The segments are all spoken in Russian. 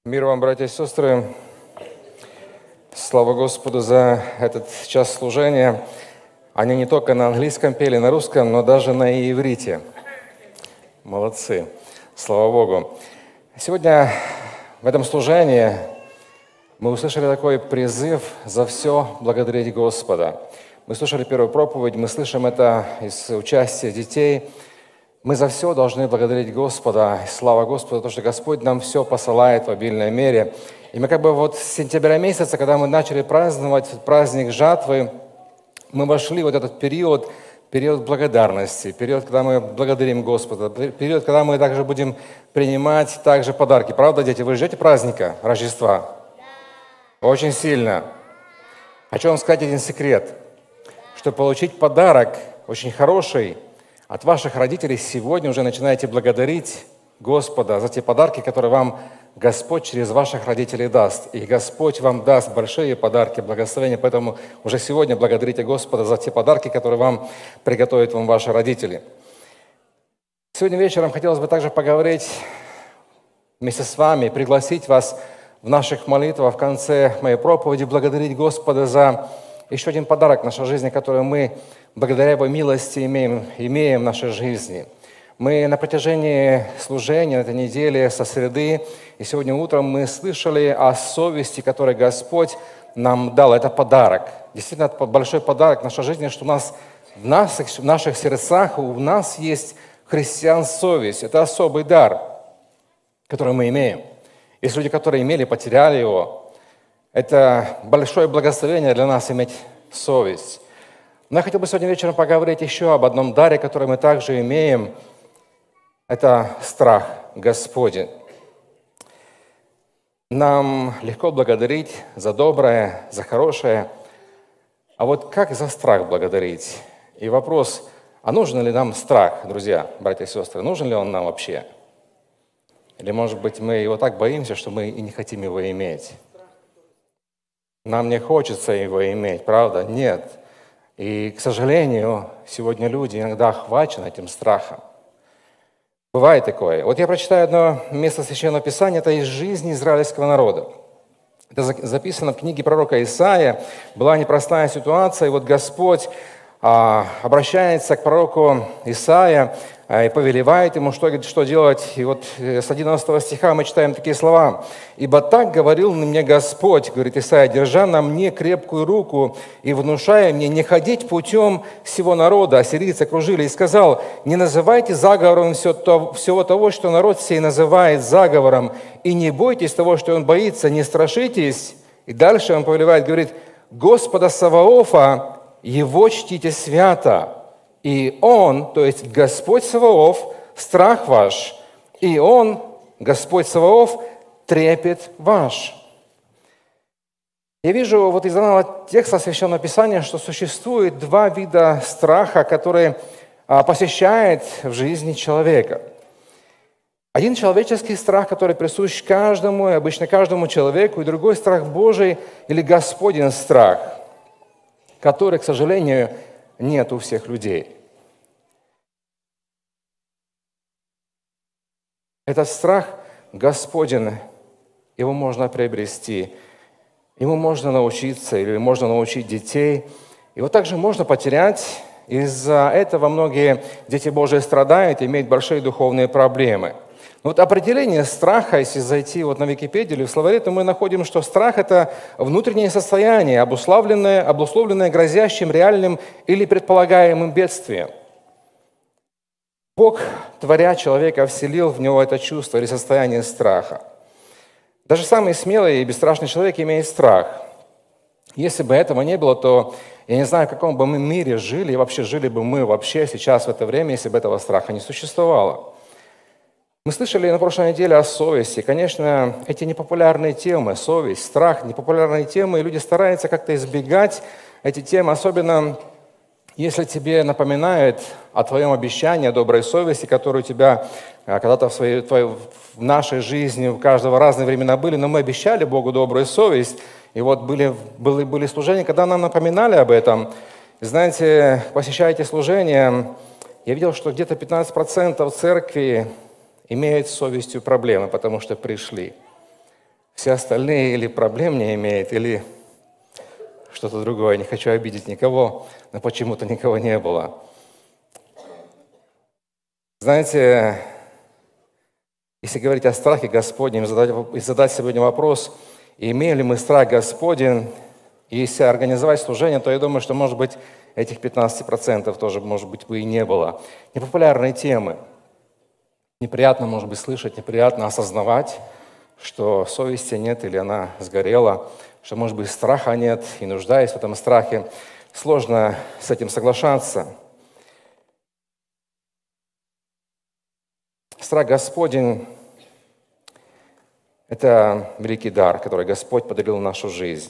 Мир вам, братья и сестры. Слава Господу за этот час служения. Они не только на английском пели, на русском, но даже на иврите. Молодцы. Слава Богу. Сегодня в этом служении мы услышали такой призыв за все благодарить Господа. Мы слушали первую проповедь, мы слышим это из участия детей. Мы за все должны благодарить Господа. Слава Господу, то, что Господь нам все посылает в обильной мере. И мы с сентября месяца, когда мы начали праздновать праздник жатвы, мы вошли в этот период благодарности, период, когда мы благодарим Господа, период, когда мы также будем принимать также подарки. Правда, дети, вы ждете праздника Рождества? Да. Очень сильно. Хочу вам сказать один секрет, что получить подарок очень хороший от ваших родителей сегодня уже начинаете благодарить Господа за те подарки, которые вам Господь через ваших родителей даст. И Господь вам даст большие подарки, благословения, поэтому уже сегодня благодарите Господа за те подарки, которые вам приготовят ваши родители. Сегодня вечером хотелось бы также поговорить вместе с вами, пригласить вас в наших молитвах в конце моей проповеди, благодарить Господа за еще один подарок в нашей жизни, который мы благодаря Его милости имеем в нашей жизни. Мы на протяжении служения, на этой неделе, со среды, и сегодня утром мы слышали о совести, которую Господь нам дал. Это подарок. Действительно, это большой подарок в нашей жизни, что в наших сердцах у нас есть христиан-совесть. Это особый дар, который мы имеем. Есть люди, которые имели, потеряли его. Это большое благословение для нас иметь совесть. Но я хотел бы сегодня вечером поговорить еще об одном даре, который мы также имеем. Это страх Господень. Нам легко благодарить за доброе, за хорошее. А вот как за страх благодарить? И вопрос, а нужен ли нам страх, друзья, братья и сестры? Нужен ли он нам вообще? Или, может быть, мы его так боимся, что мы и не хотим его иметь? Нам не хочется его иметь, правда? Нет. И, к сожалению, сегодня люди иногда охвачены этим страхом. Бывает такое. Вот я прочитаю одно место Священного Писания, это из жизни израильского народа. Это записано в книге пророка Исаия. Была непростая ситуация, и вот Господь обращается к пророку Исаия и повелевает ему, что делать. И вот с 11 стиха мы читаем такие слова. «Ибо так говорил мне Господь, — говорит Исаия, — держа на мне крепкую руку и внушая мне не ходить путем всего народа». Ассирийцы окружили и сказал: «Не называйте заговором всего того, что народ сей называет заговором, и не бойтесь того, что он боится, не страшитесь». И дальше он повелевает, говорит: «Господа Саваофа, Его чтите свято, и Он, то есть Господь Саваоф, страх ваш, и Он, Господь Саваоф, трепет ваш». Я вижу вот из данного текста Священного Писания, что существует два вида страха, которые посещают в жизни человека. Один человеческий страх, который присущ каждому, и обычно каждому человеку, и другой страх Божий или Господень страх, который, к сожалению, нет у всех людей. Этот страх Господень, его можно приобрести, ему можно научиться, или можно научить детей. Его также можно потерять. Из-за этого многие дети Божии страдают и имеют большие духовные проблемы. Но вот определение страха, если зайти на Википедию или в словаре, то мы находим, что страх – это внутреннее состояние, обусловленное грозящим реальным или предполагаемым бедствием. Бог, творя человека, вселил в него это чувство или состояние страха. Даже самый смелый и бесстрашный человек имеет страх. Если бы этого не было, то я не знаю, в каком бы мы мире жили, и вообще жили бы мы вообще сейчас в это время, если бы этого страха не существовало. Мы слышали на прошлой неделе о совести. Конечно, эти непопулярные темы, совесть, страх, непопулярные темы, и люди стараются как-то избегать эти темы, особенно если тебе напоминают о твоем обещании, о доброй совести, которые у тебя когда-то в нашей жизни, у каждого разные времена были, но мы обещали Богу добрую совесть, и вот были служения, когда нам напоминали об этом. И знаете, посещая эти служения, я видел, что где-то 15% церкви имеют с совестью проблемы, потому что пришли. Все остальные или проблем не имеют, или что-то другое. Не хочу обидеть никого, но почему-то никого не было. Знаете, если говорить о страхе Господнем, и задать сегодня вопрос, имеем ли мы страх Господень, и если организовать служение, то я думаю, что, может быть, этих 15% тоже, может быть, бы и не было. Непопулярные темы. Неприятно, может быть, слышать, неприятно осознавать, что совести нет или она сгорела, что, может быть, страха нет, и нуждаясь в этом страхе, сложно с этим соглашаться. Страх Господень – это великий дар, который Господь подарил в нашу жизнь.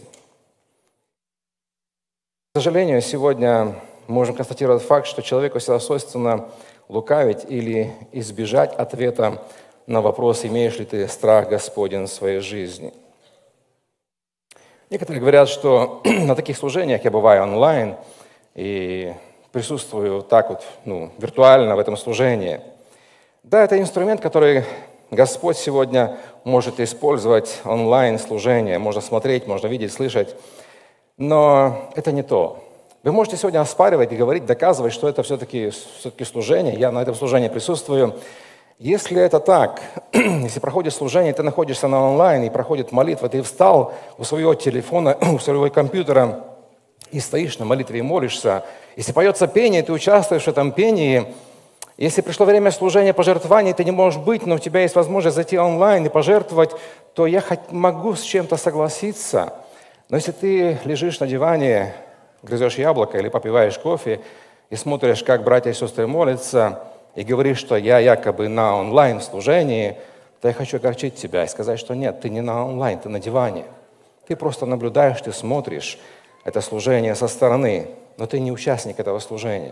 К сожалению, сегодня мы можем констатировать факт, что человеку всегда свойственно лукавить или избежать ответа на вопрос, имеешь ли ты страх Господень в своей жизни. Некоторые говорят, что на таких служениях я бываю онлайн и присутствую так вот, виртуально в этом служении. Да, это инструмент, который Господь сегодня может использовать онлайн-служение. Можно смотреть, можно видеть, слышать. Но это не то. Вы можете сегодня оспаривать и говорить, доказывать, что это все-таки служение. Я на этом служении присутствую. Если это так, если проходит служение, ты находишься на онлайн, и проходит молитва, ты встал у своего телефона, у своего компьютера и стоишь на молитве и молишься. Если поется пение, ты участвуешь в этом пении. Если пришло время служения пожертвований, ты не можешь быть, но у тебя есть возможность зайти онлайн и пожертвовать, то я могу с чем-то согласиться. Но если ты лежишь на диване, грызешь яблоко или попиваешь кофе и смотришь, как братья и сестры молятся, и говоришь, что я якобы на онлайн-служении, то я хочу огорчить тебя и сказать, что нет, ты не на онлайн, ты на диване. Ты просто наблюдаешь, ты смотришь это служение со стороны, но ты не участник этого служения.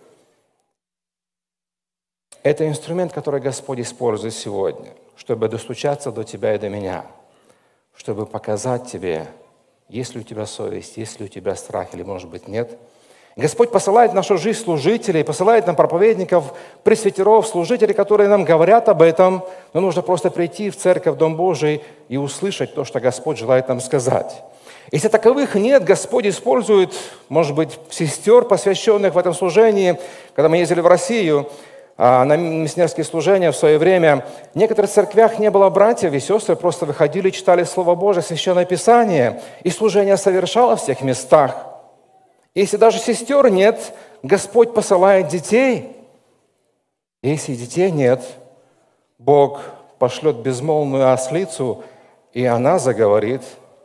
Это инструмент, который Господь использует сегодня, чтобы достучаться до тебя и до меня, чтобы показать тебе, есть ли у тебя совесть, есть ли у тебя страх или, может быть, нет. Господь посылает в нашу жизнь служителей, посылает нам проповедников, пресвитеров, служителей, которые нам говорят об этом, но нужно просто прийти в церковь, в Дом Божий и услышать то, что Господь желает нам сказать. Если таковых нет, Господь использует, может быть, сестер, посвященных в этом служении. Когда мы ездили в Россию на миссионерские служения в свое время, в некоторых церквях не было братьев и сестры, просто выходили, читали Слово Божие, Священное Писание, и служение совершалось в тех местах. Если даже сестер нет, Господь посылает детей. Если детей нет, Бог пошлет безмолвную ослицу, и она заговорит.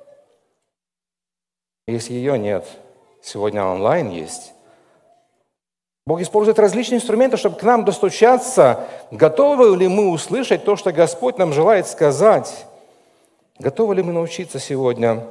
Если ее нет, сегодня онлайн есть. Бог использует различные инструменты, чтобы к нам достучаться. Готовы ли мы услышать то, что Господь нам желает сказать? Готовы ли мы научиться сегодня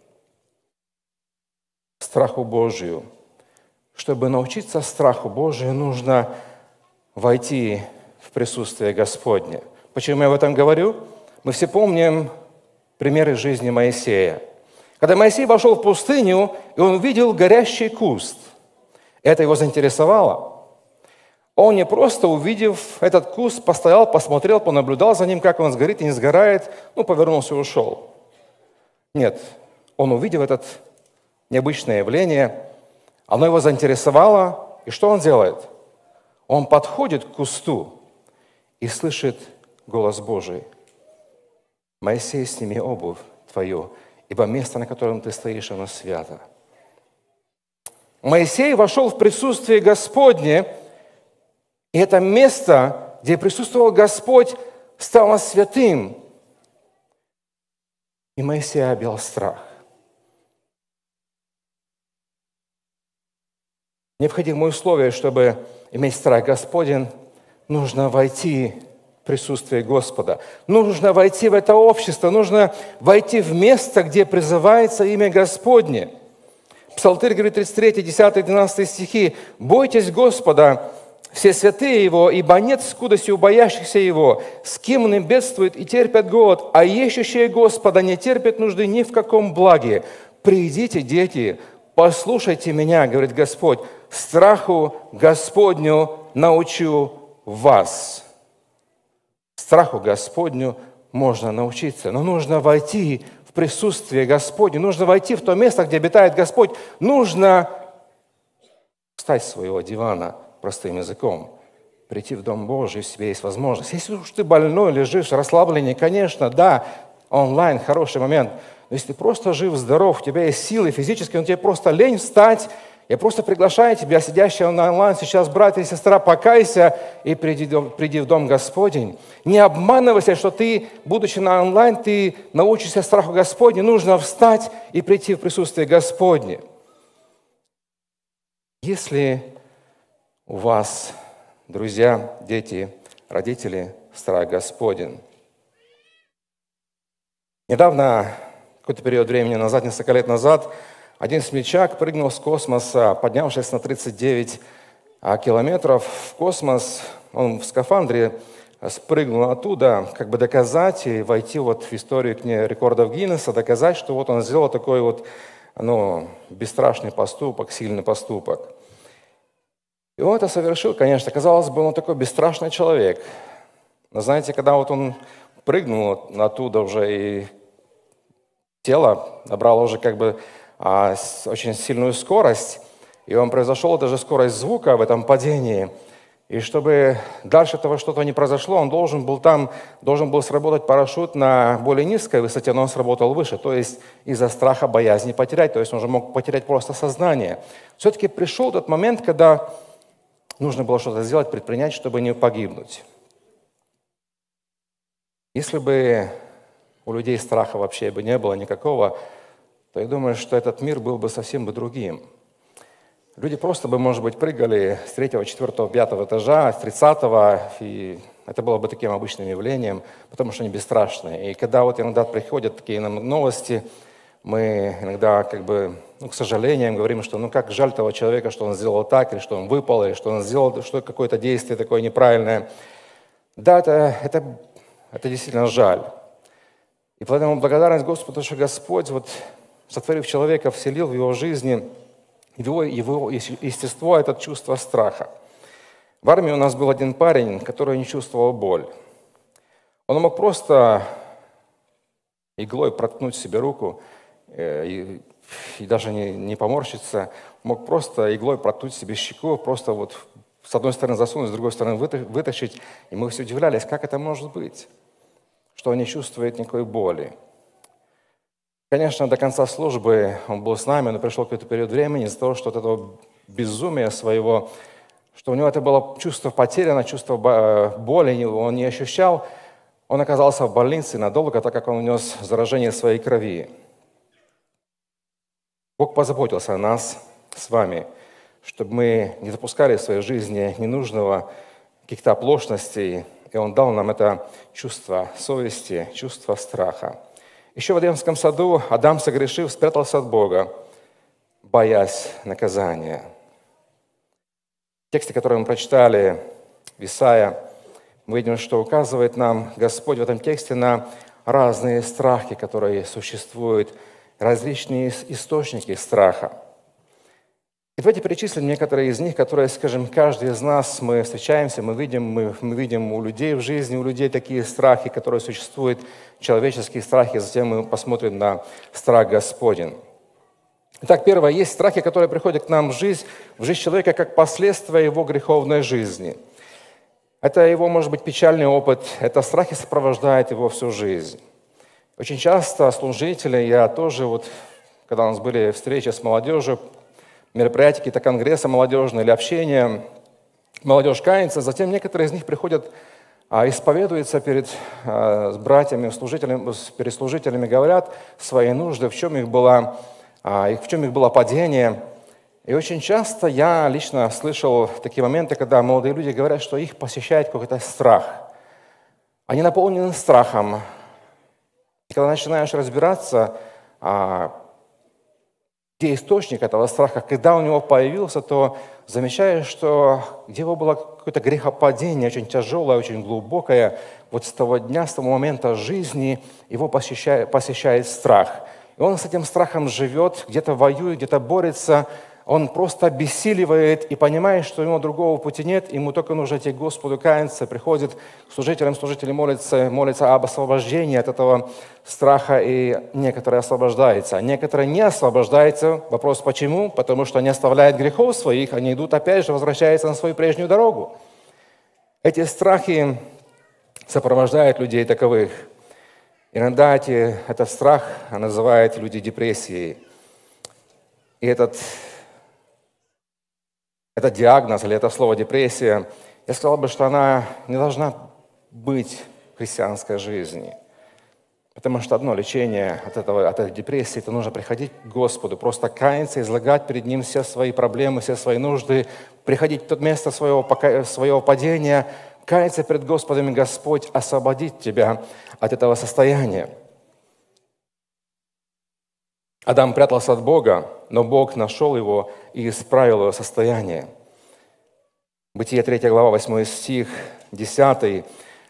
страху Божию? Чтобы научиться страху Божию, нужно войти в присутствие Господне. Почему я об этом говорю? Мы все помним примеры жизни Моисея. Когда Моисей вошел в пустыню, и он увидел горящий куст, это его заинтересовало. Он не просто, увидев этот куст, постоял, посмотрел, понаблюдал за ним, как он сгорит и не сгорает, повернулся и ушел. Нет, он увидел это необычное явление, оно его заинтересовало, и что он делает? Он подходит к кусту и слышит голос Божий. «Моисей, сними обувь твою, ибо место, на котором ты стоишь, оно свято». Моисей вошел в присутствие Господне, и это место, где присутствовал Господь, стало святым. И Моисей объял страх. Необходимое условие, чтобы иметь страх Господень, нужно войти в присутствие Господа. Нужно войти в это общество, нужно войти в место, где призывается имя Господне. Псалтырь говорит, 33, 10, 12 стихи. «Бойтесь Господа, все святые Его, ибо нет скудости у боящихся Его, с кем Он им бедствует и терпят голод, а ищущие Господа не терпят нужды ни в каком благе. Придите, дети, послушайте меня, говорит Господь, страху Господню научу вас». Страху Господню можно научиться, но нужно войти в присутствие Господне, нужно войти в то место, где обитает Господь, нужно встать с своего дивана, простым языком, прийти в Дом Божий, если у тебя есть возможность. Если уж ты больной, лежишь, расслабленный, конечно, да, онлайн хороший момент. Но если ты просто жив, здоров, у тебя есть силы физические, но тебе просто лень встать, я просто приглашаю тебя, сидящего на онлайн сейчас, брат и сестра, покайся и приди в Дом Господень. Не обманывайся, что ты, будучи на онлайн, ты научишься страху Господню. Нужно встать и прийти в присутствие Господне. Если у вас, друзья, дети, родители, страх Господень. Недавно, какой-то период времени назад, несколько лет назад, один смельчак прыгнул с космоса, поднявшись на 39 километров в космос. Он в скафандре спрыгнул оттуда, как бы доказать и войти вот в историю рекордов Гиннесса, доказать, что вот он сделал такой вот, бесстрашный поступок, сильный поступок. И он это совершил, конечно, казалось бы, он такой бесстрашный человек. Но знаете, когда вот он прыгнул оттуда уже, и тело набрало уже как бы очень сильную скорость, и он произошел даже скорость звука в этом падении. И чтобы дальше этого что-то не произошло, он должен был сработать парашют на более низкой высоте, но он сработал выше, то есть из-за страха, боязни потерять, то есть он уже мог потерять просто сознание. Все-таки пришел тот момент, когда нужно было что-то сделать, предпринять, чтобы не погибнуть. Если бы у людей страха вообще бы не было никакого, то я думаю, что этот мир был бы совсем другим. Люди просто бы, может быть, прыгали с 3-го, 4-го, 5-го этажа, с 30-го, и это было бы таким обычным явлением, потому что они бесстрашные. И когда вот иногда приходят такие нам новости, мы иногда к сожалению, говорим, что как жаль того человека, что он сделал так, или что он выпал, или что он сделал какое-то действие такое неправильное. Да, это действительно жаль. И поэтому благодарность Господу, что Господь, сотворив человека, вселил в его жизни, его естество – это чувство страха. В армии у нас был один парень, который не чувствовал боль. Он мог просто иглой проткнуть себе руку и даже не поморщиться, мог просто иглой проткнуть себе щеку, просто с одной стороны засунуть, с другой стороны вытащить. И мы все удивлялись, как это может быть, что он не чувствует никакой боли. Конечно, до конца службы он был с нами, но пришел какой-то период времени из-за того, что от этого безумия своего, что у него это было чувство потеряно, чувство боли, он не ощущал. Он оказался в больнице надолго, так как он унес заражение своей крови. Бог позаботился о нас с вами, чтобы мы не допускали в своей жизни ненужного, каких-то оплошностей, и Он дал нам это чувство совести, чувство страха. Еще в Эдемском саду Адам, согрешив, спрятался от Бога, боясь наказания. В тексте, который мы прочитали, в Исаия, мы видим, что указывает нам Господь в этом тексте на разные страхи, которые существуют, различные источники страха. И давайте перечислим некоторые из них, которые, скажем, каждый из нас, мы встречаемся, мы видим у людей в жизни, у людей такие страхи, которые существуют, человеческие страхи, затем мы посмотрим на страх Господень. Итак, первое, есть страхи, которые приходят к нам в жизнь человека как последствие его греховной жизни. Это его, может быть, печальный опыт, это страхи сопровождают его всю жизнь. Очень часто служители, я тоже, когда у нас были встречи с молодежью, мероприятия, какие-то конгрессы молодежные или общения, молодежь кается, затем некоторые из них приходят, исповедуются перед братьями, перед служителями, говорят свои нужды, в чем их было падение. И очень часто я лично слышал такие моменты, когда молодые люди говорят, что их посещает какой-то страх. Они наполнены страхом. И когда начинаешь разбираться, где источник этого страха, когда у него появился, то замечаешь, что где его было какое-то грехопадение, очень тяжелое, очень глубокое, с того дня, с того момента жизни его посещает страх. И он с этим страхом живет, где-то воюет, где-то борется, Он просто обессиливает и понимает, что ему другого пути нет, ему только нужно идти к Господу каяться, приходит к служителям, служители молятся об освобождении от этого страха, и некоторые освобождаются, а некоторые не освобождаются. Вопрос почему? Потому что они оставляют грехов своих, они идут опять же, возвращаются на свою прежнюю дорогу. Эти страхи сопровождают людей таковых. Иногда этот страх называют люди депрессией. И этот диагноз или это слово депрессия, я сказал бы, что она не должна быть в христианской жизни. Потому что одно лечение от этой депрессии, это нужно приходить к Господу, просто каяться, излагать перед Ним все свои проблемы, все свои нужды, приходить в то место своего падения, каяться перед Господом, и Господь освободит тебя от этого состояния. Адам прятался от Бога, но Бог нашел его и исправил его состояние. Бытие 3 глава, 8 стих, 10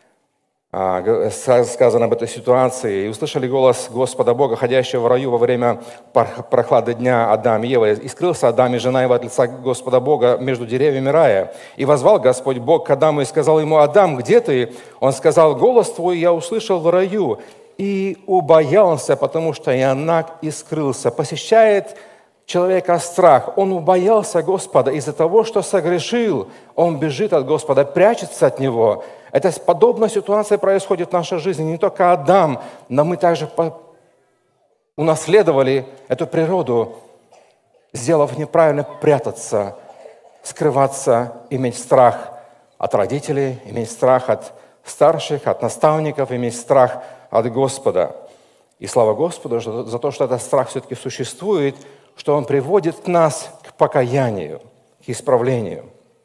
сказано об этой ситуации. «И услышали голос Господа Бога, ходящего в раю во время прохлады дня Адам и Ева. И скрылся Адам и жена его от лица Господа Бога между деревьями рая. И возвал Господь Бог к Адаму и сказал ему: Адам, где ты? Он сказал: голос твой я услышал в раю. И убоялся, потому что Ионак и скрылся». Посещает человека страх. Он убоялся Господа из-за того, что согрешил. Он бежит от Господа, прячется от Него. Это подобная ситуация происходит в нашей жизни. Не только Адам, но мы также унаследовали эту природу, сделав неправильно прятаться, скрываться, иметь страх от родителей, иметь страх от старших, от наставников, иметь страх от Господа. И слава Господу за то, что этот страх все-таки существует, что он приводит нас к покаянию, к исправлению.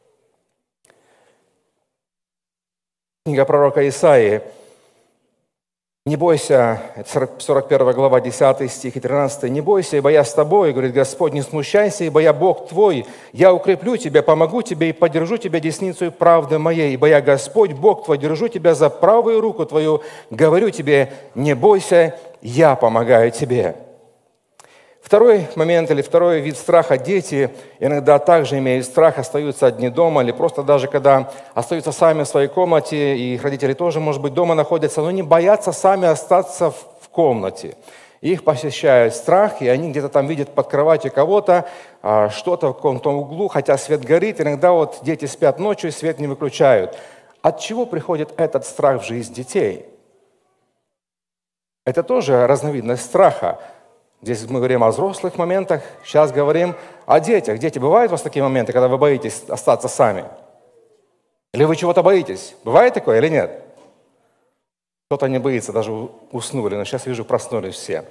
Книга пророка Исаии. «Не бойся», это 41 глава, 10 стих и 13. «Не бойся, ибо я с тобой, говорит Господь, не смущайся, ибо я Бог твой. Я укреплю тебя, помогу тебе и поддержу тебя десницей правды моей. Ибо я Господь, Бог твой, держу тебя за правую руку твою. Говорю тебе, не бойся, я помогаю тебе». Второй момент или второй вид страха. Дети иногда также имеют страх, остаются одни дома, или просто даже когда остаются сами в своей комнате, и их родители тоже, может быть, дома находятся, но они боятся сами остаться в комнате. Их посещает страх, и они где-то там видят под кроватью кого-то, что-то в каком-то углу, хотя свет горит. Иногда вот дети спят ночью, и свет не выключают. От чего приходит этот страх в жизнь детей? Это тоже разновидность страха. Здесь мы говорим о взрослых моментах, сейчас говорим о детях. Дети, бывают у вас такие моменты, когда вы боитесь остаться сами? Или вы чего-то боитесь? Бывает такое или нет? Кто-то не боится, даже уснули, но сейчас вижу, проснулись все.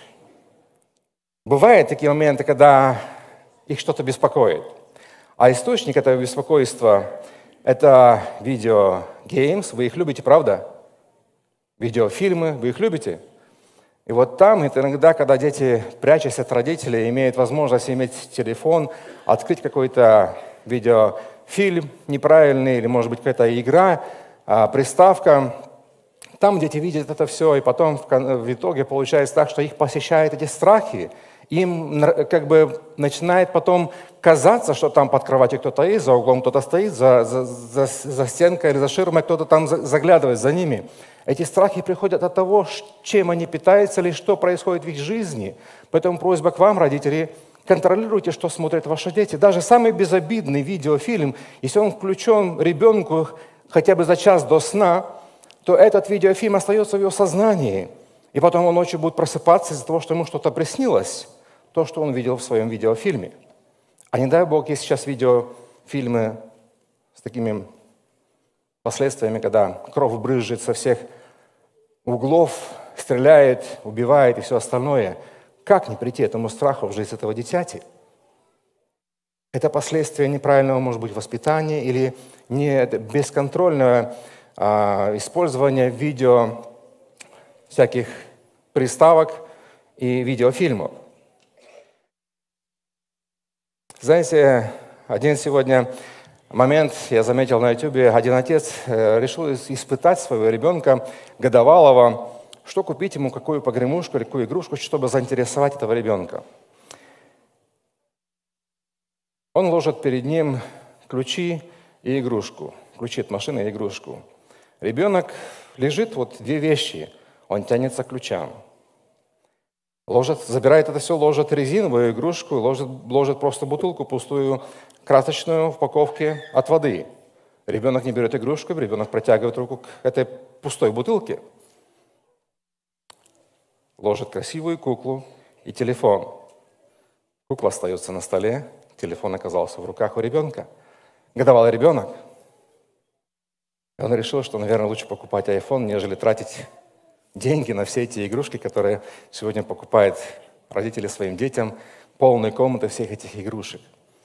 Бывают такие моменты, когда их что-то беспокоит. А источник этого беспокойства – это видеогеймс. Вы их любите, правда? Видеофильмы, вы их любите? И вот там это иногда, когда дети, прячась от родителей, имеют возможность иметь телефон, открыть какой-то видеофильм неправильный, или, может быть, какая-то игра, приставка. Там дети видят это все, и потом в итоге получается так, что их посещают эти страхи. Им как бы начинает потом казаться, что там под кроватью кто-то есть, за углом кто-то стоит, за стенкой или за ширмой кто-то там заглядывает за ними. Эти страхи приходят от того, чем они питаются или что происходит в их жизни. Поэтому просьба к вам, родители, контролируйте, что смотрят ваши дети. Даже самый безобидный видеофильм, если он включен ребенку хотя бы за час до сна, то этот видеофильм остается в его сознании. И потом он ночью будет просыпаться из-за того, что ему что-то приснилось, то, что он видел в своем видеофильме. А не дай Бог, есть сейчас видеофильмы с такими последствиями, когда кровь брызжет со всех углов, стреляет, убивает и все остальное. Как не прийти этому страху в жизнь этого дитяти? Это последствия неправильного, может быть, воспитания или бесконтрольного использования видео, всяких приставок и видеофильмов. Знаете, один сегодня момент, я заметил на YouTube, один отец решил испытать своего ребенка годовалого, что купить ему, какую погремушку или какую игрушку, чтобы заинтересовать этого ребенка. Он ложит перед ним ключи и игрушку, ключи от машины и игрушку. Ребенок лежит, вот две вещи, он тянется к ключам. Забирает это все, ложит резиновую игрушку, ложит просто бутылку пустую, красочную в упаковке от воды. Ребенок не берет игрушку, ребенок протягивает руку к этой пустой бутылке. Ложит красивую куклу и телефон. Кукла остается на столе, телефон оказался в руках у ребенка. Годовалый ребенок. И он решил, что, наверное, лучше покупать iPhone, нежели тратить деньги на все эти игрушки, которые сегодня покупают родители своим детям, полные комнаты всех этих игрушек.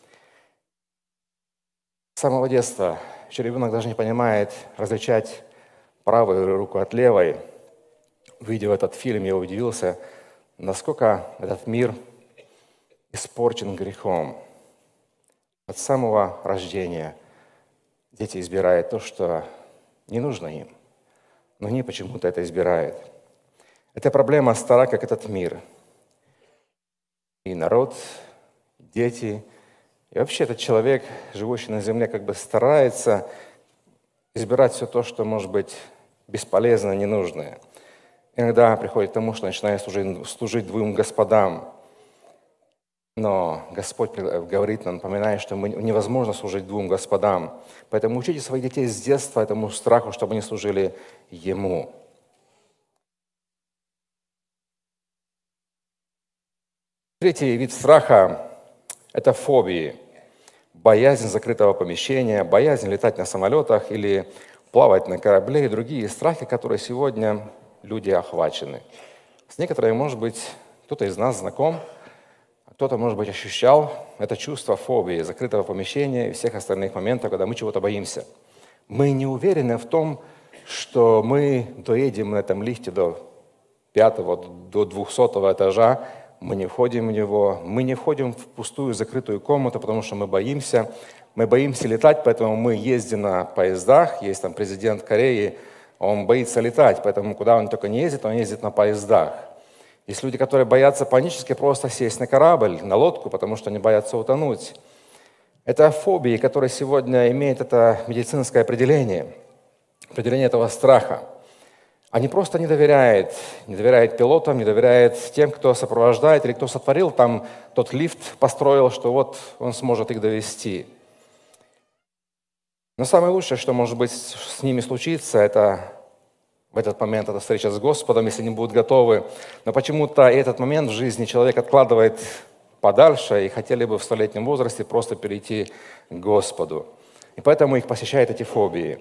С самого детства еще ребенок даже не понимает различать правую руку от левой. Увидев этот фильм, я удивился, насколько этот мир испорчен грехом. От самого рождения дети избирают то, что не нужно им, но они почему-то это избирают. Эта проблема стара, как этот мир. И народ, дети, и вообще этот человек, живущий на земле, как бы старается избирать все то, что может быть бесполезно, ненужное. Иногда приходит к тому, что начинает служить двум господам. Но Господь говорит нам, напоминает, что невозможно служить двум господам. Поэтому учите своих детей с детства этому страху, чтобы они служили Ему. Третий вид страха – это фобии. Боязнь закрытого помещения, боязнь летать на самолетах или плавать на корабле и другие страхи, которые сегодня люди охвачены. С некоторыми, может быть, кто-то из нас знаком, кто-то, может быть, ощущал это чувство фобии, закрытого помещения и всех остальных моментов, когда мы чего-то боимся. Мы не уверены в том, что мы доедем на этом лифте до 5-го, до 200-го этажа, мы не входим в него, мы не входим в пустую закрытую комнату, потому что мы боимся летать, поэтому мы ездим на поездах. Есть там президент Кореи, он боится летать, поэтому куда он только не ездит, он ездит на поездах. Есть люди, которые боятся панически просто сесть на корабль, на лодку, потому что они боятся утонуть. Это фобии, которые сегодня имеют это медицинское определение этого страха. Они просто не доверяют пилотам, не доверяют тем, кто сопровождает или кто сотворил там тот лифт, построил, что вот он сможет их довести. Но самое лучшее, что может быть с ними случиться, это в этот момент, это встреча с Господом, если они будут готовы. Но почему-то этот момент в жизни человек откладывает подальше и хотели бы в 100-летнем возрасте просто перейти к Господу. И поэтому их посещают эти фобии.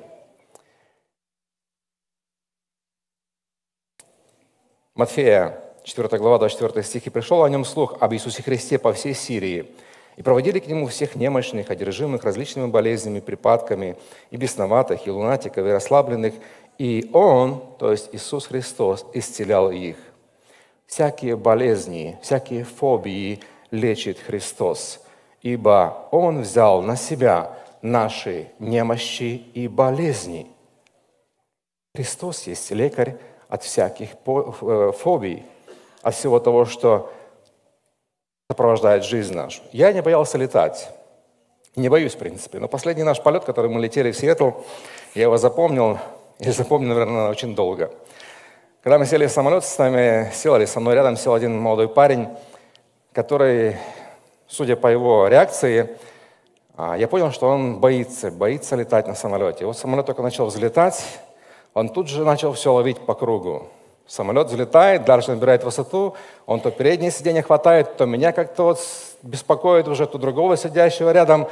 Матфея, 4 глава, 24 стих. «И пришел о нем слух об Иисусе Христе по всей Сирии, и проводили к нему всех немощных, одержимых различными болезнями, припадками, и бесноватых, и лунатиков, и расслабленных, и Он, то есть Иисус Христос, исцелял их». Всякие болезни, всякие фобии лечит Христос, ибо Он взял на себя наши немощи и болезни. Христос есть лекарь от всяких фобий, от всего того, что сопровождает жизнь нашу. Я не боялся летать. Не боюсь, в принципе. Но последний наш полет, который мы летели в Сиэтл, я его запомнил, наверное, очень долго. Когда мы сели в самолет, со мной рядом сел один молодой парень, который, судя по его реакции, я понял, что он боится летать на самолете. И вот самолет только начал взлетать, он тут же начал все ловить по кругу. Самолет взлетает, дальше набирает высоту, он то переднее сиденье хватает, то меня как-то вот беспокоит уже, то другого сидящего рядом.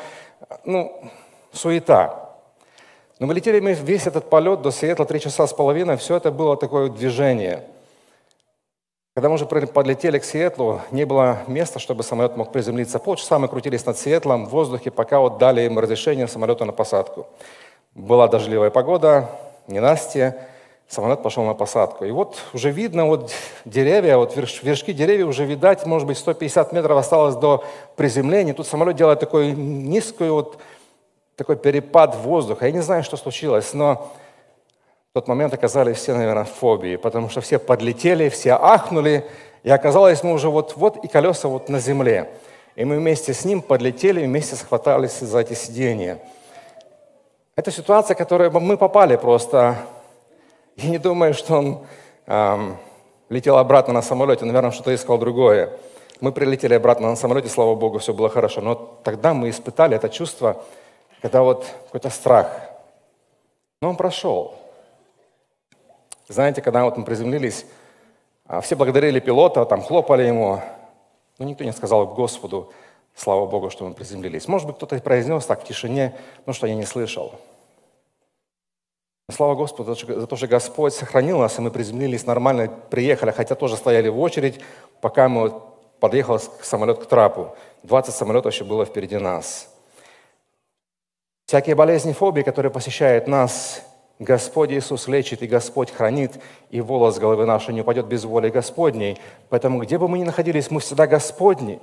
Суета. Но мы летели весь этот полет до Сиэтла 3 часа с половиной, все это было такое движение. Когда мы уже подлетели к Сиэтлу, не было места, чтобы самолет мог приземлиться. Полчаса мы крутились над Сиэтлом в воздухе, пока вот дали им разрешение самолету на посадку. Была дождливая погода, ненастье, самолет пошел на посадку. И вот уже видно деревья, вершки деревьев уже видать, может быть, 150 метров осталось до приземления. Тут самолет делает такой низкий такой перепад воздуха. Я не знаю, что случилось, но в тот момент оказались все, наверное, в фобии, потому что все подлетели, все ахнули, и оказалось, мы уже вот и колеса на земле. И мы вместе с ним подлетели, вместе схватались за эти сиденья. Это ситуация, в которую мы попали просто. Я не думаю, что он летел обратно на самолете, наверное, что-то искал другое. Мы прилетели обратно на самолете, слава Богу, все было хорошо. Но тогда мы испытали это чувство, когда вот какой-то страх. Но он прошел. Знаете, когда вот мы приземлились, все благодарили пилота, там хлопали ему, но никто не сказал Господу, слава Богу, что мы приземлились. Может быть, кто-то произнес так в тишине, но что я не слышал. Слава Господу за то, что Господь сохранил нас, и мы приземлились нормально, приехали, хотя тоже стояли в очередь, пока мы подъехал самолет к трапу. 20 самолетов еще было впереди нас. Всякие болезни, фобии, которые посещают нас, Господь Иисус лечит, и Господь хранит, и волос с головы нашей не упадет без воли Господней. Поэтому, где бы мы ни находились, мы всегда Господни.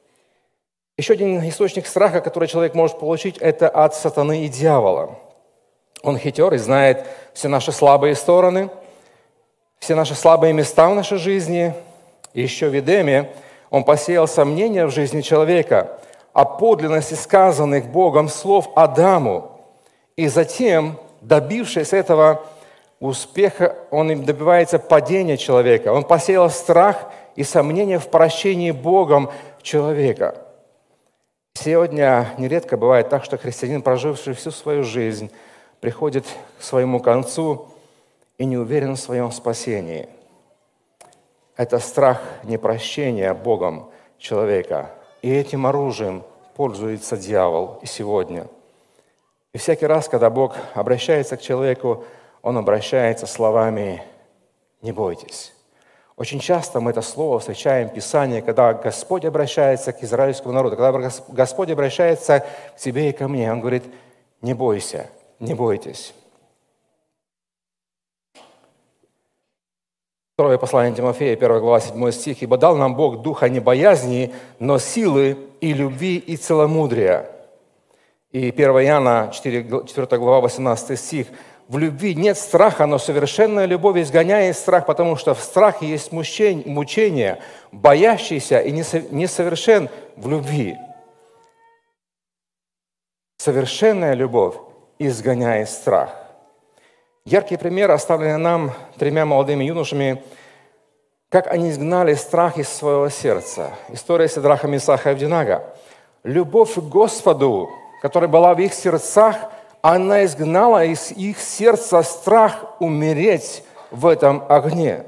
Еще один источник страха, который человек может получить, это от сатаны и дьявола. Он хитер и знает все наши слабые стороны, все наши слабые места в нашей жизни. И еще в Эдеме он посеял сомнения в жизни человека о подлинности сказанных Богом слов Адаму. И затем, добившись этого успеха, он им добивается падения человека. Он посеял страх и сомнения в прощении Богом человека. Сегодня нередко бывает так, что христианин, проживший всю свою жизнь, приходит к своему концу и не уверен в своем спасении. Это страх непрощения Богом человека. И этим оружием пользуется дьявол и сегодня. И всякий раз, когда Бог обращается к человеку, Он обращается словами «не бойтесь». Очень часто мы это слово встречаем в Писании, когда Господь обращается к израильскому народу, когда Господь обращается к тебе и ко мне. Он говорит «не бойся». Не бойтесь. Второе послание Тимофея, 1 глава, 7 стих. «Ибо дал нам Бог духа не боязни, но силы и любви и целомудрия». И 1 Иоанна, 4 глава, 18 стих. «В любви нет страха, но совершенная любовь изгоняет страх, потому что в страхе есть мучение, боящийся и несовершен в любви». Совершенная любовь изгоняет страх. Яркий пример оставлен нам 3 молодыми юношами, как они изгнали страх из своего сердца. История Сидраха, Мисаха и Авдинага. Любовь к Господу, которая была в их сердцах, она изгнала из их сердца страх умереть в этом огне.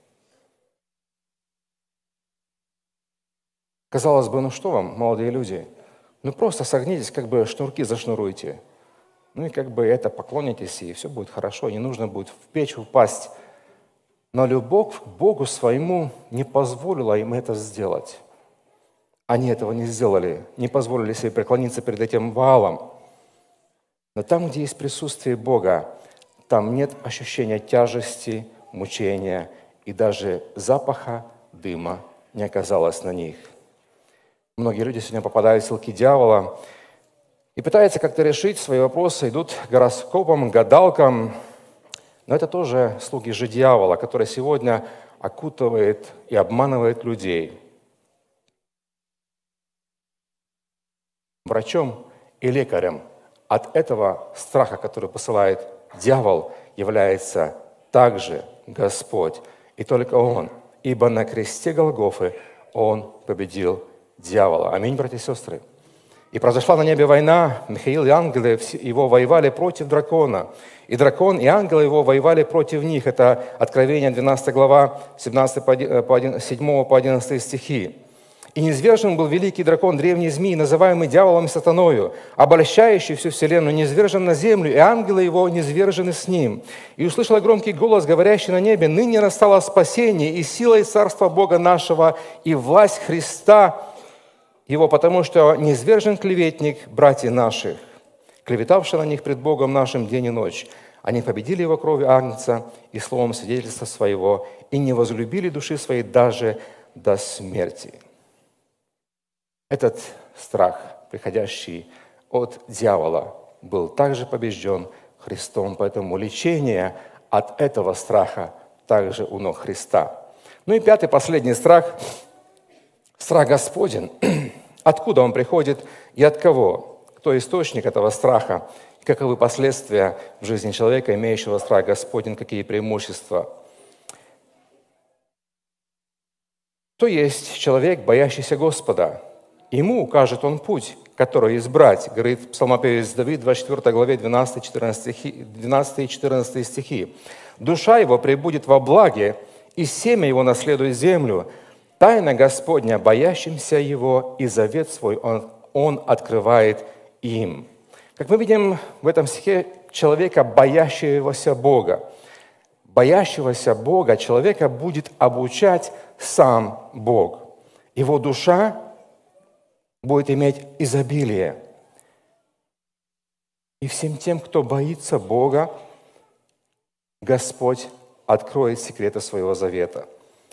Казалось бы, ну что вам, молодые люди, ну просто согнитесь, как бы шнурки зашнуруйте. Ну и как бы это поклонитесь, и все будет хорошо, не нужно будет в печь упасть. Но любовь к Богу своему не позволила им это сделать. Они этого не сделали, не позволили себе преклониться перед этим Ваалом. Но там, где есть присутствие Бога, там нет ощущения тяжести, мучения, и даже запаха дыма не оказалось на них. Многие люди сегодня попадают в ссылки дьявола, и пытаются как-то решить свои вопросы, идут к гороскопам, гадалкам. Но это тоже слуги же дьявола, который сегодня окутывает и обманывает людей. Врачом и лекарем от этого страха, который посылает дьявол, является также Господь. И только Он. Ибо на кресте Голгофы Он победил дьявола. Аминь, братья и сестры. И произошла на небе война, Михаил и ангелы его воевали против дракона. И дракон и ангелы его воевали против них. Это Откровение, 12 глава, 7 по 11 стихи. И низвержен был великий дракон, древний змей, называемый дьяволом и сатаною, обольщающий всю вселенную, низвержен на землю, и ангелы его низвержены с ним. И услышал громкий голос, говорящий на небе: ныне настало спасение и сила и царство Бога нашего, и власть Христа Его, потому что низвержен клеветник братьев наших, клеветавший на них пред Богом нашим день и ночь. Они победили его кровью Агнца и словом свидетельства своего, и не возлюбили души своей даже до смерти. Этот страх, приходящий от дьявола, был также побежден Христом, поэтому лечение от этого страха также у ног Христа. Ну и пятый, последний страх, страх Господень. откуда он приходит и от кого, кто источник этого страха, каковы последствия в жизни человека, имеющего страх Господень, какие преимущества. То есть человек, боящийся Господа. Ему укажет он путь, который избрать, говорит псалмопевец Давид в 24 главе 12 и 14 стихи. «Душа его пребудет во благе, и семя его наследует землю. Тайна Господня, боящимся его, и завет свой он открывает им». Как мы видим в этом стихе, человека, боящегося Бога. Боящегося Бога человека будет обучать сам Бог. Его душа будет иметь изобилие. И всем тем, кто боится Бога, Господь откроет секреты своего завета.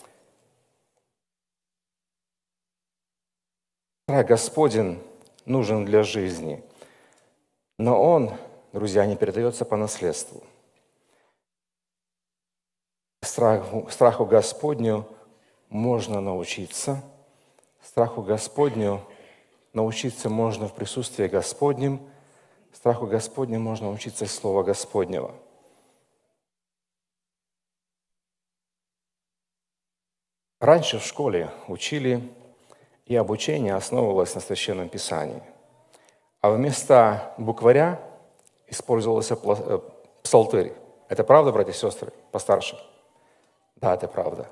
Страх Господень нужен для жизни, но он, друзья, не передается по наследству. Страху Господню можно научиться. Страху Господню научиться можно в присутствии Господнем. Страху Господню можно научиться из Слова Господнего. Раньше в школе учили, и обучение основывалось на Священном Писании. А вместо букваря использовался псалтырь. Это правда, братья и сестры, постарше? Да, это правда.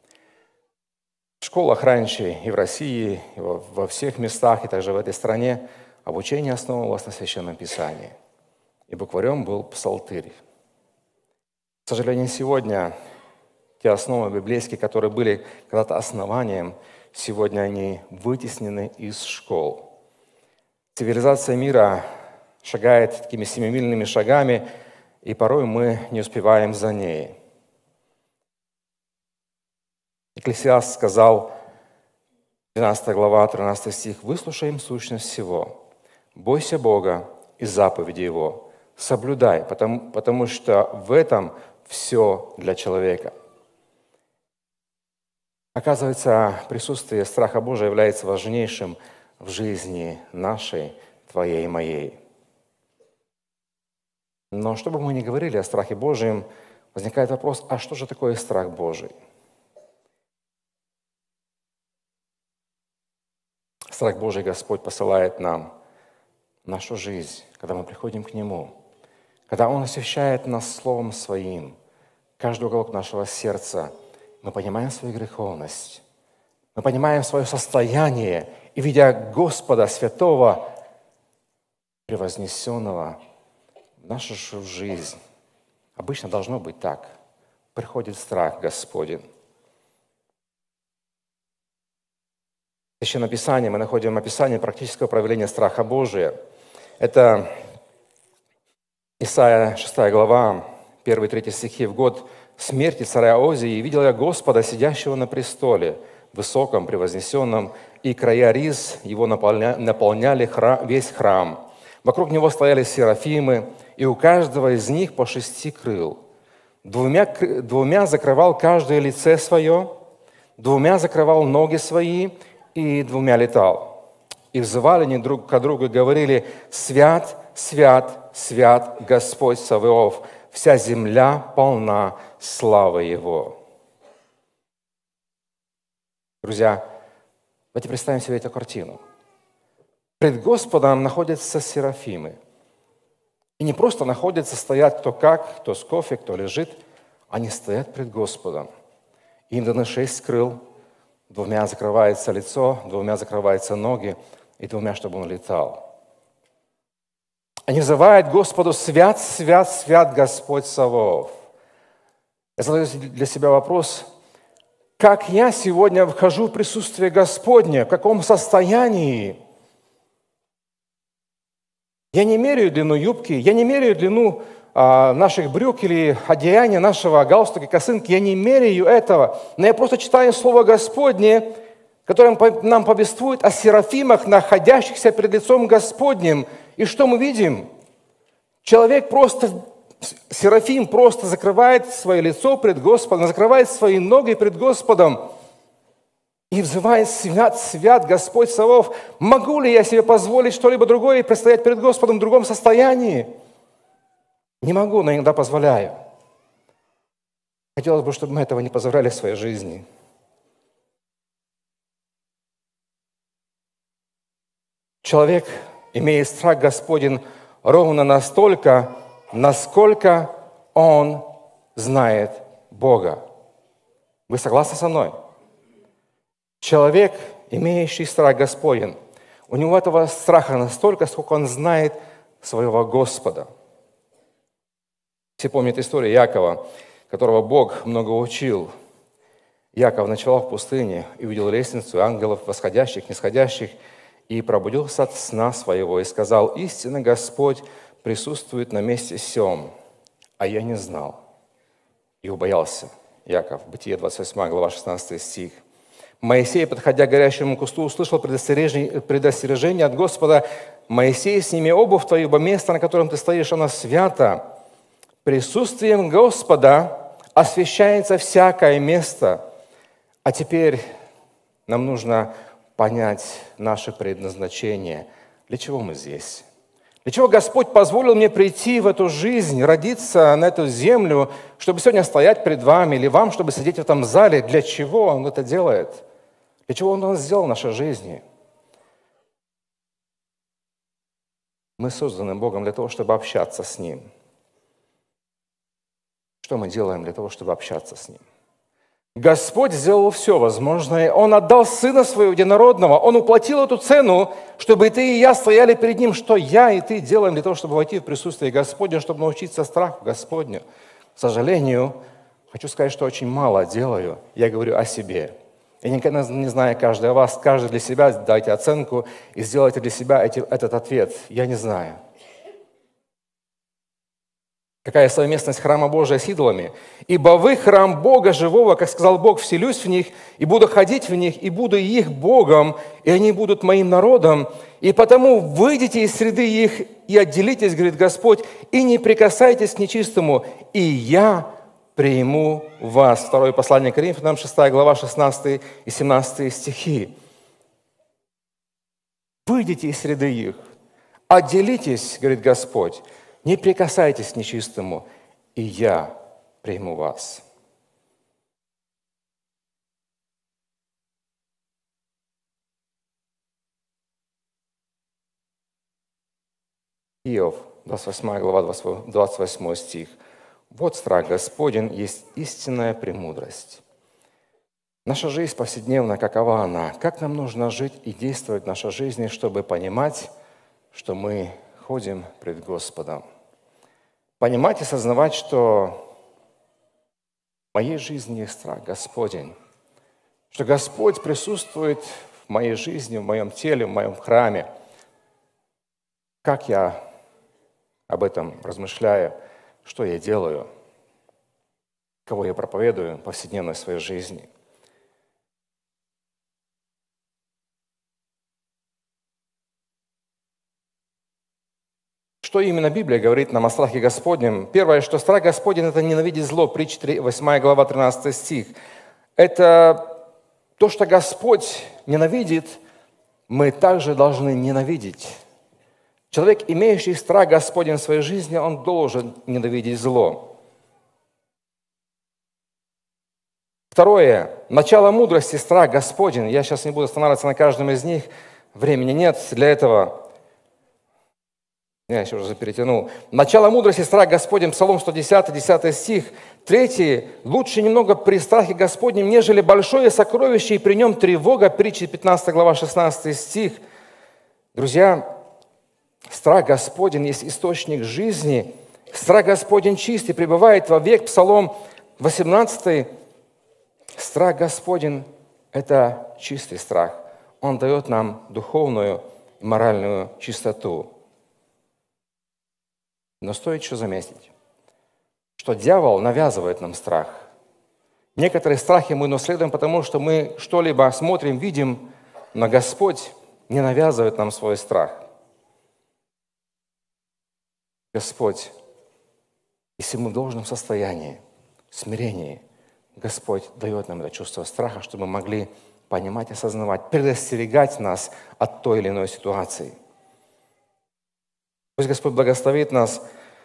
В школах раньше и в России, и во всех местах, и также в этой стране обучение основывалось на Священном Писании. И букварем был псалтырь. К сожалению, сегодня те основы библейские, которые были когда-то основанием, сегодня они вытеснены из школ. Цивилизация мира шагает такими семимильными шагами, и порой мы не успеваем за ней. Экклесиаст сказал, 12 глава, 13 стих, «Выслушаем сущность всего, бойся Бога и заповеди Его, соблюдай, потому что в этом все для человека». Оказывается, присутствие страха Божия является важнейшим в жизни нашей, твоей и моей. Но что бы мы ни говорили о страхе Божьем, возникает вопрос, а что же такое страх Божий? Страх Божий Господь посылает нам в нашу жизнь, когда мы приходим к Нему, когда Он освящает нас Словом Своим, каждый уголок нашего сердца. Мы понимаем свою греховность, мы понимаем свое состояние, и, видя Господа Святого, превознесенного в нашу жизнь, обычно должно быть так, приходит страх Господень. В Священном Писании мы находим описание практического проявления страха Божия. Это Исайя 6 глава, 1-3 стихи. «В год смерти царя Озии видел я Господа, сидящего на престоле, высоком, превознесенном, и края риз его наполняли весь храм. Вокруг него стояли серафимы, и у каждого из них по 6 крыл. Двумя закрывал каждое лице свое, 2 закрывал ноги свои, и 2 летал. И взывали они друг к другу и говорили: «Свят, свят, свят Господь Саваоф, вся земля полна славы Его». Друзья, давайте представим себе эту картину. Пред Господом находятся серафимы. И не просто находятся, стоят кто как, кто с кофе, кто лежит. Они стоят пред Господом. Им даны 6 крыл, 2 закрывается лицо, 2 закрываются ноги, и 2, чтобы он летал. Они взывают Господу: «Свят, свят, свят Господь Саваоф». Я задаю для себя вопрос: как я сегодня вхожу в присутствие Господне, в каком состоянии? Я не меряю длину юбки, я не меряю длину наших брюк или одеяния нашего галстука, косынки, я не меряю этого, но я просто читаю Слово Господне, которое нам повествует о серафимах, находящихся пред лицом Господним. И что мы видим? Серафим просто закрывает свое лицо пред Господом, закрывает свои ноги пред Господом. И взывает: свят, свят Господь Саваоф, могу ли я себе позволить что-либо другое и предстоять перед Господом в другом состоянии? Не могу, но иногда позволяю. Хотелось бы, чтобы мы этого не позволяли в своей жизни. Человек имеет страх Господень ровно настолько, насколько он знает Бога. Вы согласны со мной? Человек, имеющий страх Господень, у него этого страха настолько, сколько он знает своего Господа. Все помнят историю Якова, которого Бог много учил. Яков ночевал в пустыне и увидел лестницу ангелов, восходящих, нисходящих, и пробудился от сна своего и сказал: «Истинно Господь присутствует на месте сем, а я не знал». И убоялся Яков. Бытие 28 глава 16 стих. Моисей, подходя к горящему кусту, услышал предостережение от Господа: «Моисей, сними обувь твою, ибо место, на котором ты стоишь, оно свято. Присутствием Господа освящается всякое место». А теперь нам нужно понять наше предназначение. Для чего мы здесь? Для чего Господь позволил мне прийти в эту жизнь, родиться на эту землю, чтобы сегодня стоять пред вами, или вам, чтобы сидеть в этом зале? Для чего Он это делает? Для чего Он сделал в нашей жизни? Мы созданы Богом для того, чтобы общаться с Ним. Что мы делаем для того, чтобы общаться с Ним? Господь сделал все возможное. Он отдал Сына Своего Единородного. Он уплатил эту цену, чтобы и ты, и я стояли перед Ним. Что я и ты делаем для того, чтобы войти в присутствие Господня, чтобы научиться страху Господню? К сожалению, хочу сказать, что очень мало делаю. Я говорю о себе. Я никогда не знаю каждый о вас. Каждый для себя дайте оценку и сделайте для себя этот ответ. Я не знаю. Какая совместность храма Божия с идолами? «Ибо вы храм Бога живого, как сказал Бог, вселюсь в них, и буду ходить в них, и буду их Богом, и они будут моим народом. И потому выйдите из среды их и отделитесь, говорит Господь, и не прикасайтесь к нечистому, и я приму вас». Второе послание к Коринфянам, 6 глава, 16 и 17 стихи. Выйдите из среды их, отделитесь, говорит Господь, не прикасайтесь к нечистому, и я приму вас. Иов, 28 глава, 28 стих. «Вот страх Господень есть истинная премудрость». Наша жизнь повседневная, какова она? Как нам нужно жить и действовать в нашей жизни, чтобы понимать, что мы ходим пред Господом? Понимать и сознавать, что в моей жизни есть страх Господень, что Господь присутствует в моей жизни, в моем теле, в моем храме. Как я об этом размышляю, что я делаю, кого я проповедую в повседневной своей жизни. Что именно Библия говорит нам о страхе Господнем? Первое, что страх Господень – это ненавидеть зло, притча 8 глава, 13 стих. Это то, что Господь ненавидит, мы также должны ненавидеть. Человек, имеющий страх Господень в своей жизни, он должен ненавидеть зло. Второе, начало мудрости – страх Господень. Я сейчас не буду останавливаться на каждом из них, времени нет для этого. Я еще уже перетянул. Начало мудрости, страх Господень, Псалом 110, 10 стих. Третий, лучше немного при страхе Господнем, нежели большое сокровище, и при нем тревога, притча 15 глава, 16 стих. Друзья, страх Господень есть источник жизни. Страх Господень чист и пребывает вовек. Псалом 18. Страх Господень – это чистый страх. Он дает нам духовную и моральную чистоту. Но стоит еще заметить, что дьявол навязывает нам страх. Некоторые страхи мы наследуем, потому что мы что-либо смотрим, видим, но Господь не навязывает нам свой страх. Господь, если мы в должном состоянии, смирении, Господь дает нам это чувство страха, чтобы мы могли понимать, осознавать, предостерегать нас от той или иной ситуации. Пусть Господь благословит нас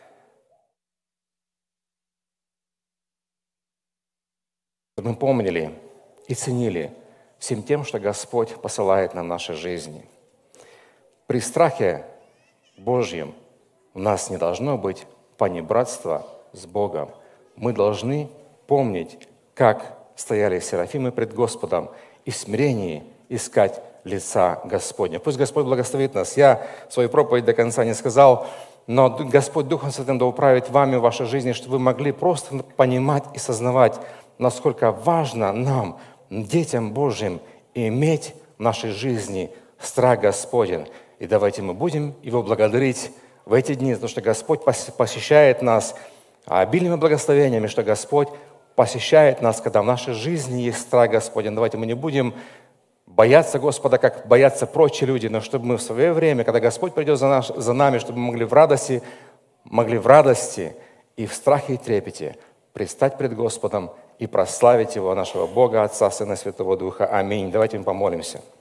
чтобы мы помнили и ценили всем тем, что Господь посылает нам в нашей жизни. При страхе Божьем у нас не должно быть понебратства с Богом. Мы должны помнить, как стояли серафимы пред Господом и в смирении искать лица Господня. Пусть Господь благословит нас. Я свою проповедь до конца не сказал, но Господь Духом Святым да управит вами в вашей жизни, чтобы вы могли просто понимать и сознавать, насколько важно нам, детям Божьим, иметь в нашей жизни страх Господень. И давайте мы будем Его благодарить в эти дни, за то, что Господь посещает нас обильными благословениями, что Господь посещает нас, когда в нашей жизни есть страх Господень. Давайте мы не будем бояться Господа, как боятся прочие люди, но чтобы мы в свое время, когда Господь придет за нами, чтобы мы могли в радости и в страхе и трепете предстать пред Господом и прославить Его, нашего Бога, Отца, Сына, Святого Духа. Аминь. Давайте мы помолимся.